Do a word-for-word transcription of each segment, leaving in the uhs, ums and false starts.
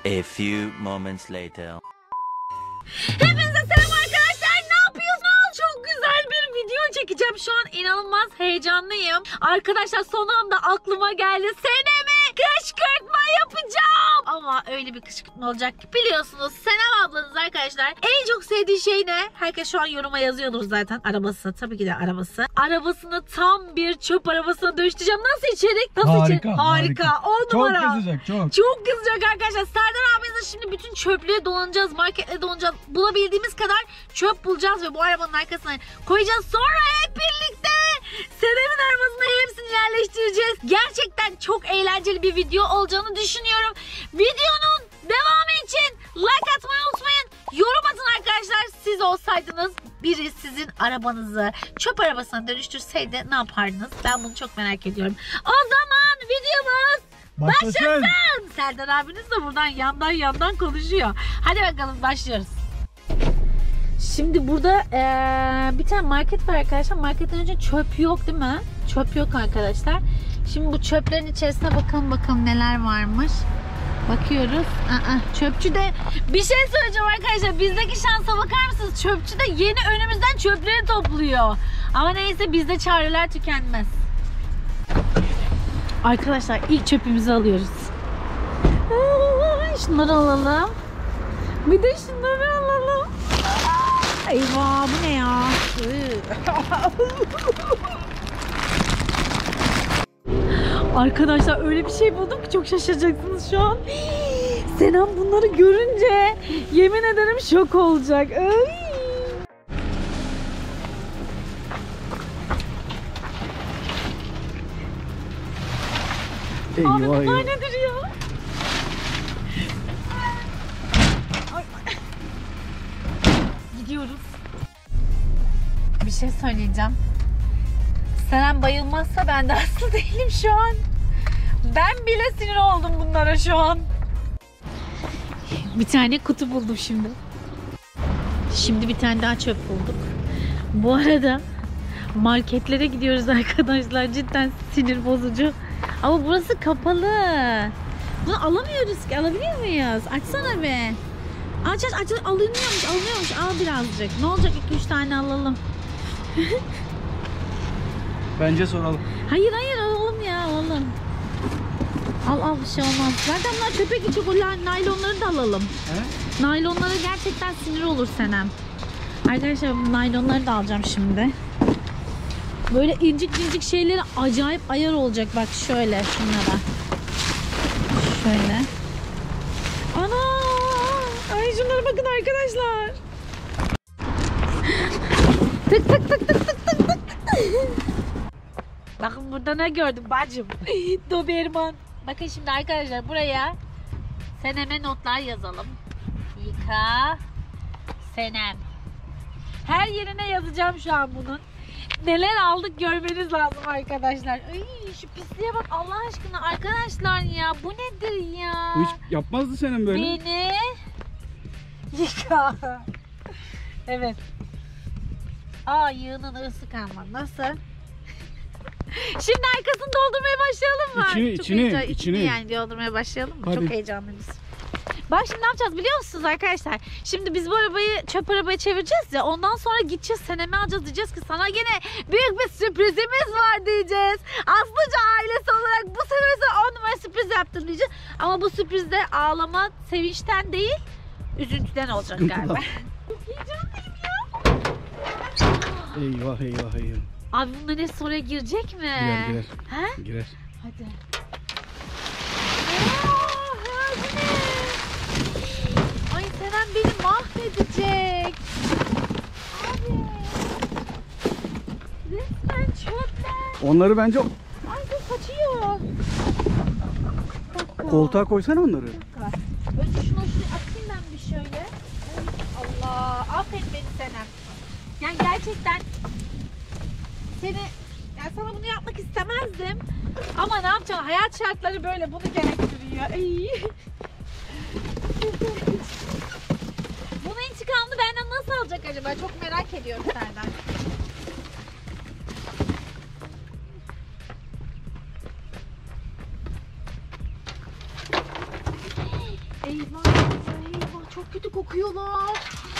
A few moments later. Hepinize selam arkadaşlar. Ne yapıyorsunuz? Çok güzel bir video çekeceğim. Şu an inanılmaz heyecanlıyım. Arkadaşlar son anda aklıma geldi. Seneme kışkırtma yapacağım. Ama öyle bir kışkırtma olacak ki biliyorsunuz. Senem ablanız arkadaşlar en çok sevdiği şey ne? Herkes şu an yoruma yazıyordur zaten. Arabası. Tabii ki de arabası. Arabasını tam bir çöp arabasına dönüştüreceğim. Nasıl içerik? Nasıl harika, içerik? Harika. harika. on numara. Çok kızacak çok. Çok kızacak arkadaşlar. Serdar abimizle şimdi bütün çöplüğe dolanacağız. Marketle dolanacağız. Bulabildiğimiz kadar çöp bulacağız ve bu arabanın arkasına koyacağız. Sonra hep birlikte Senem'in arabasına hepsini yerleştireceğiz. Gerçekten çok eğlenceli bir video olacağını düşünüyorum. Videonun devamı için like atmayı unutmayın. Yorum atın arkadaşlar. Siz olsaydınız biri sizin arabanızı çöp arabasına dönüştürseydi ne yapardınız? Ben bunu çok merak ediyorum. O zaman videomuz başlasın. başlasın. Serdar abiniz de buradan yandan yandan konuşuyor. Hadi bakalım başlıyoruz. Şimdi burada ee, bir tane market var arkadaşlar. Marketten önce çöp yok değil mi? Çöp yok arkadaşlar. Şimdi bu çöplerin içerisine bakalım bakalım neler varmış. Bakıyoruz. Aa, çöpçü de bir şey söyleyeceğim arkadaşlar. Bizdeki şansa bakar mısınız? Çöpçü de yeni önümüzden çöpleri topluyor. Ama neyse bizde çareler tükenmez. Arkadaşlar ilk çöpümüzü alıyoruz. Aa, şunları alalım. Bir de şunları alalım. Eyvah bu ne ya? Arkadaşlar öyle bir şey buldum ki çok şaşıracaksınız şu an. Senem bunları görünce yemin ederim şok olacak. Ay. Eyvah, Abi bunlar eyvah. nedir ya? Gidiyoruz. Bir şey söyleyeceğim. Senem bayılmazsa ben de hasta değilim şu an. Ben bile sinir oldum bunlara şu an. Bir tane kutu buldum şimdi. Şimdi bir tane daha çöp bulduk. Bu arada marketlere gidiyoruz arkadaşlar. Cidden sinir bozucu. Ama burası kapalı. Bunu alamıyoruz ki. Alabiliyor muyuz? Açsana be. Aç aç aç. Alınıyormuş. Alınıyormuş. Al birazcık. Ne olacak? iki üç tane alalım. Bence soralım. Hayır hayır alalım ya alalım. Al al bir şey olmaz. Zaten bunlar çöpe gidecek. O naylonları da alalım. He? Naylonlara gerçekten sinir olur Senem. Arkadaşlar bu naylonları da alacağım şimdi. Böyle incik incik şeyleri acayip ayar olacak. Bak şöyle şunlara. Şöyle. Ana! Ay şunlara bakın arkadaşlar. Tık tık tık tık tık tık tık. Bakın burada ne gördüm bacım. Doberman. Bakın şimdi arkadaşlar buraya Senem'e notlar yazalım. Yıka Senem. Her yerine yazacağım şu an bunun. Neler aldık görmeniz lazım arkadaşlar. Ay, şu pisliğe bak Allah aşkına arkadaşlar ya. Bu nedir ya? Bu hiç yapmazdı senin böyle. Beni yıka. Evet. Aa yığının ırsı kalmadı. Nasıl? Şimdi arkasını doldurmaya başlayalım mı? İçini, Çok içini, heyecan- içini. yani doldurmaya başlayalım mı? Hadi. Çok heyecanlıyız. Bak şimdi ne yapacağız biliyor musunuz arkadaşlar? Şimdi biz bu arabayı çöp arabaya çevireceğiz ya. Ondan sonra gideceğiz Senem'i alacağız. Diyeceğiz ki sana yine büyük bir sürprizimiz var diyeceğiz. Aslıca ailesi olarak bu sefer sana on numara sürpriz yaptım diyeceğiz. Ama bu sürprizde ağlama sevinçten değil üzüntüden olacak galiba. Çok heyecanlıyım ya. Eyvah eyvah eyvah. Abi bunların hepsi oraya girecek mi? Girer girer. He? Girer. Hadi. Aa, bu ne? Ay Senem beni mahvedecek. Abi. Resmen çöpler. Onları bence Ay bu kaçıyor. Bir dakika. koltuğa koysana onları. Bir dakika. Önce şunu şuraya atayım ben bir şöyle. Allah. Aferin beni Senem. Yani gerçekten seni, yani sana bunu yapmak istemezdim. Ama ne yapacağım? Hayat şartları böyle bunu gerektiriyor. Ay. Bunun intikamını benden nasıl alacak acaba? Çok merak ediyorum Serdar. Eyvah. çok kötü kokuyorlar.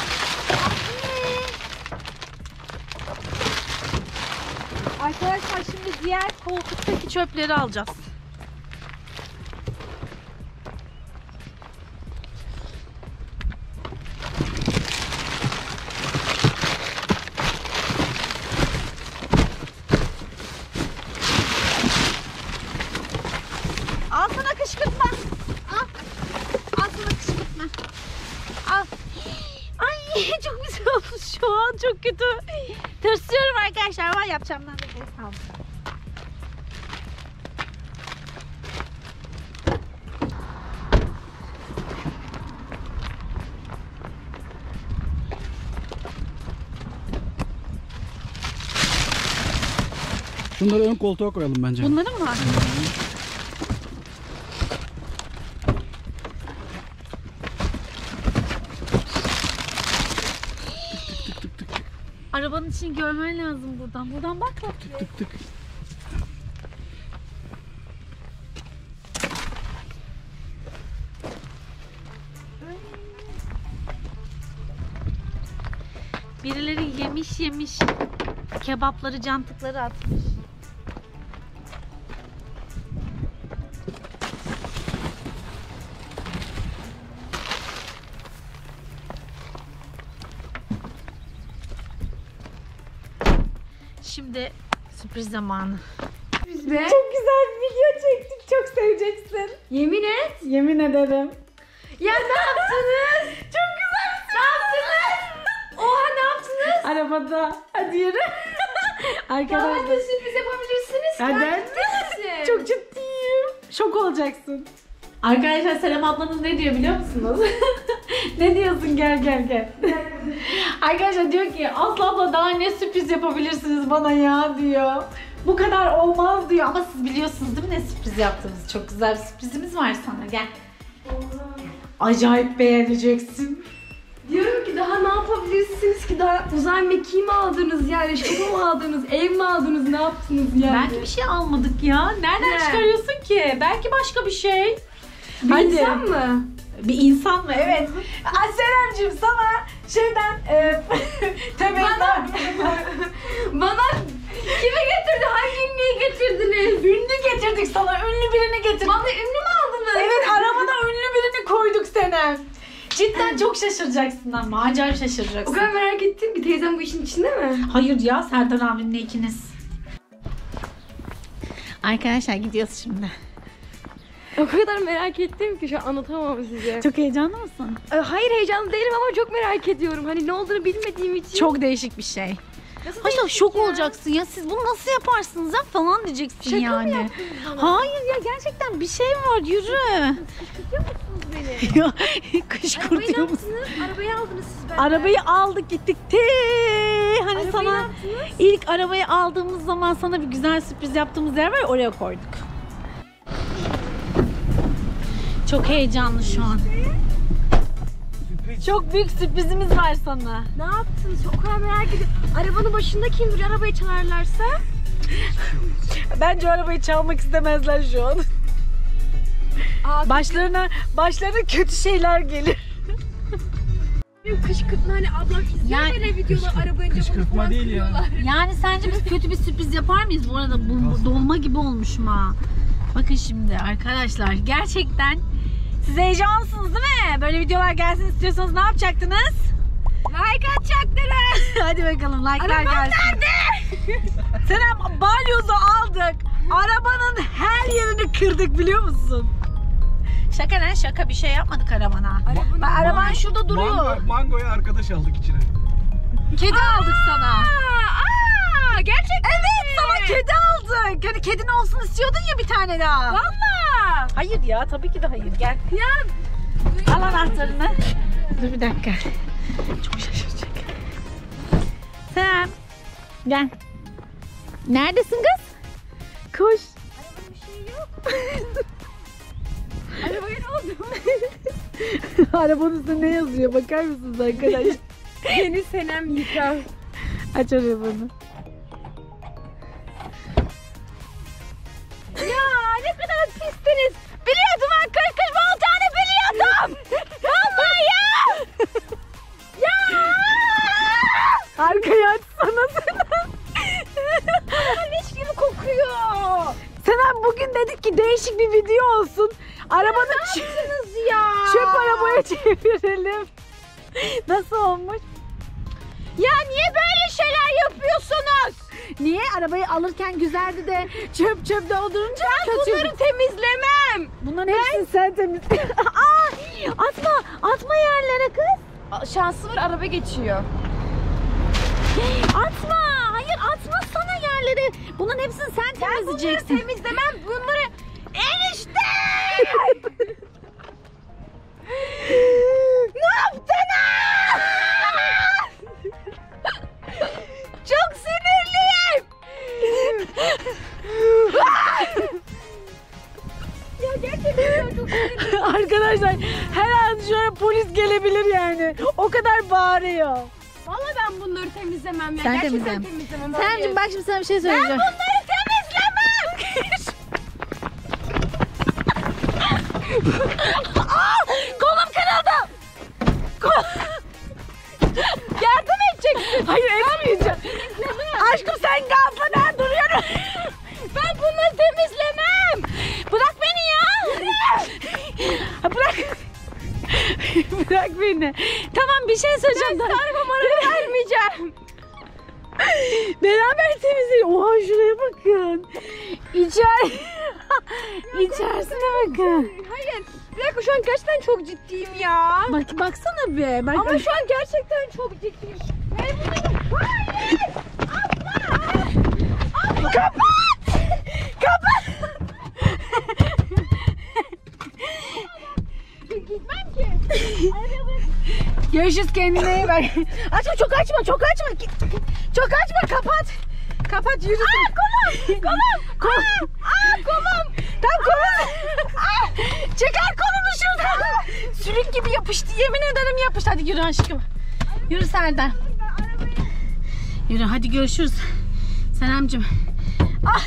Arkadaşlar şimdi diğer koltuktaki çöpleri alacağız. Al sana kışkırtma. Al. Al sana kışkırtma. Al. Ay çok güzel olmuş şu an, çok kötü. Tırsıyorum arkadaşlar, var yapacağım ben de. Tamam. Şunları ön koltuğa koyalım bence. Bunları mı var? Arabanın içini görmen lazım buradan. Buradan bak bak. Tık tık tık. Birileri yemiş yemiş kebapları, cantıkları atmış. Şimdi sürpriz zamanı. Biz be. Çok güzel bir video çektik. Çok seveceksin. Yemin et. Yemin ederim. Ya ne yaptınız? Çok güzel. Ne yaptınız? Oha ne yaptınız? Arabada. Hadi yürü. Daha Arkadaşlar. da sürpriz yapabilirsiniz. Hadi. Ben ciddi misin? Çok ciddiyim. Şok olacaksın. Arkadaşlar Selam ablanız ne diyor biliyor musunuz? Ne diyorsun, gel gel gel. Arkadaşlar diyor ki Aslı abla daha ne sürpriz yapabilirsiniz bana ya diyor. Bu kadar olmaz diyor ama siz biliyorsunuz değil mi ne sürpriz yaptığımızı? Çok güzel bir sürprizimiz var sana, gel. Acayip beğeneceksin. Diyorum ki daha ne yapabilirsiniz ki? Daha uzay mekiği mi aldınız yani? Şopa mı aldınız? Ev mi aldınız? Ne yaptınız yani? Belki bir şey almadık ya. Nereden Ne? çıkarıyorsun ki? Belki başka bir şey. Bir Hadi. insan mı? Bir insan mı? Evet. Seren'cim sana şeyden e, Bana, bana kime getirdi? Hangi ünlüyü getirdiniz? ünlü getirdik sana. Ünlü birini getirdik. Bana ünlü mü aldınız? Evet, arabana ünlü birini koyduk Senem. Cidden çok şaşıracaksın ama. Acayip O şaşıracaksın. kadar merak ettim ki teyzem bu işin içinde mi? Hayır ya, Serdar abinle ikiniz. Arkadaşlar gidiyoruz şimdi. O kadar merak ettim ki şu an anlatamam size. Çok heyecanlı mısın? Ee, Hayır heyecanlı değilim ama çok merak ediyorum. Hani ne olduğunu bilmediğim için. Çok değişik bir şey. Nasıl Haşa değişik şok ya? olacaksın ya, siz bunu nasıl yaparsınız ya falan diyeceksin. Şaka mı yani. yaptınız bana? Hayır ya, gerçekten bir şey var, yürü. Kışkırtıyor musunuz beni? Ya Arabayı ne kışkırtıyor musun? yaptınız? Arabayı aldınız siz benden. Arabayı aldık gittik. Te hani Arabayı ne sana yaptınız? ilk arabayı aldığımız zaman sana bir güzel sürpriz yaptığımız yer var ya, oraya koyduk. Çok heyecanlı şu an. Çok büyük sürprizimiz var sana. Ne yaptınız? O kadar merak ediyorum. Arabanın başında kim duruyor? Arabayı çalarlarsa? Bence arabayı çalmak istemezler şu an. Aa, Başlarına başlarına kötü şeyler gelir. benim kışkırtma hani ablam izliyor Yani- böyle videolar arabayınca bunu Kışkırtma falan değil ya. kırıyorlar. Yani sence biz kötü bir sürpriz yapar mıyız? Bu arada bu, bu dolma gibi olmuşum ha. Bakın şimdi arkadaşlar, gerçekten siz heyecanlısınız değil mi? Böyle videolar gelsin istiyorsanız ne yapacaktınız? Like atacaktınız. Hadi bakalım, like'lar Arabam gelsin. nerede? Senem, balyozu aldık. Arabanın her yerini kırdık biliyor musun? Şaka lan, şaka, bir şey yapmadık arabana. Arabanın- Bak, araban şurada duruyor. Mango, mangoya arkadaş aldık içine. Kedi aldık sana. Aa, aa, gerçekten Evet, mi? sana kedi aldık. Yani kedin olsun istiyordun ya bir tane daha. Valla. Hayır ya, tabii ki de hayır. Gel. Ya Al anahtarını. Dur bir dakika. Çok şaşıracak. Sen gel. Neredesin kız? Koş. arabada bir şey yok. Arabaya ne oldu? Arabanın üstünde ne yazıyor? Bakar mısınız arkadaşlar? Beni Senem yıkar. Aç arabanı. Ya ne kadar pistiniz. Biliyordum ben kırk kırk olacağını biliyordum. Vallahi ya. bugün dedik ki değişik bir video olsun. Arabanı yaptınız ya? çöp arabaya çevirelim. Nasıl olmuş? Ya niye böyle şeyler yapıyorsunuz? Niye? Arabayı alırken güzeldi de çöp çöp doldurunca Ben kötü. bunları temizlemem. Bunların hepsini sen temizle. Aa, atma, atma yerlere kız. Şansı var, araba geçiyor. Atma, hayır atmasana yerlere. Bunların hepsini sen temizleyeceksin. Ben bunları temizlemem. Bunları enişte. Ne yaptınız? Çok sinirliyim. Ya gerçekten çok sinirliyim. Arkadaşlar her an şöyle polis gelebilir yani. O kadar bağırıyor. Vallahi ben bunları temizlemem ya. Sen Gerçekten temizleme. temizlemem. Senemciğim bak şimdi sana bir şey Ben söyleyeceğim. bunları temizlemem. Aa, kolum kırıldı. Kol... Yardım edeceksin. Hayır etmeyeceğim. Aşkım sen gazla ben duruyorum. Ben bunları temizlemem. Bırak beni ya. Bırak. Bırak beni. Tamam bir şey söyleyeceğim. Ben arabam araba vermeyeceğim. Beraber temizleyelim. Oha şuraya bakın. İçer... İçerisine bakın. Hayır. Bir dakika, şu an gerçekten çok ciddiyim ya. Bak baksana be. Bak, Ama şu an gerçekten çok ciddiyim. Ben bunu... Hayır! Abla! Kapat! Kapat! Gitmem ki. Görüşürüz, kendine iyi bak. Açma, çok açma, çok açma. Çok açma, kapat. Kapat, yürü. Aa, kolum! Kolum! Kolum. Aa, kolum! Tam kolum. Çıkar kolunu şuradan. Sürük gibi yapıştı, yemin ederim yapıştı. Hadi yürü aşkım. Yürü Serdar. Yürü, hadi görüşürüz. Selamcığım. Ah.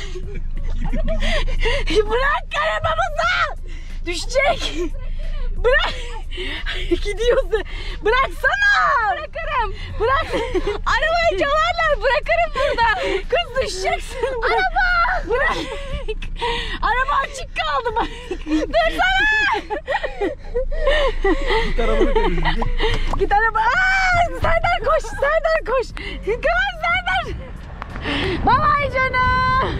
Bırak arabamızı. Düşecek. Bırak. Gidiyorsun. Bıraksana. Bırakırım. Bırak. Arabayı çalarlar, bırakırım burada. Kız düşeceksin. Araba! Bırak. Araba açık kaldı bak. Dursana! Git arabanı temizle. Git araba. Aa, Serdar koş. Serdar koş. Koş Serdar. Bye bye canım.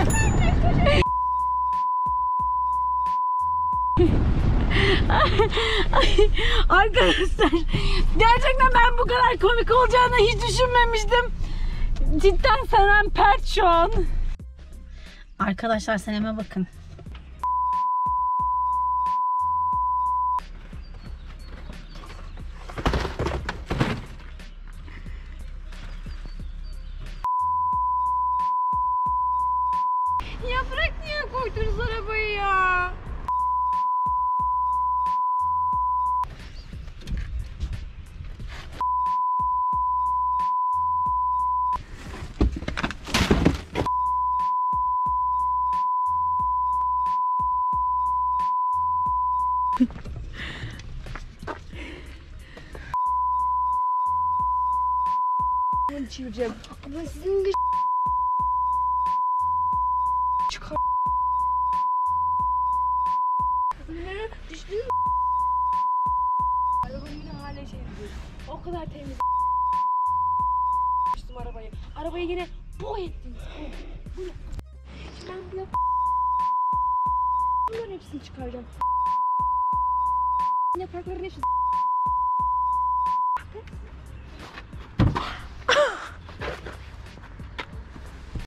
Ay, arkadaşlar gerçekten ben bu kadar komik olacağını hiç düşünmemiştim. Cidden Senem pert şu an. Arkadaşlar Senem'e bakın. Yaprak niye koydunuz arabayı ya? Bunu çevireceğim. Ama sizin de çıkar. Ne? Düştü mü? Arabayı yine hala şey diyor. O kadar temiz. Düştüm arabayı. Arabayı yine bu ettiniz. Bu. Bu. Şimdi ben bu yap. Bunların hepsini çıkaracağım. Yaprakların hepsini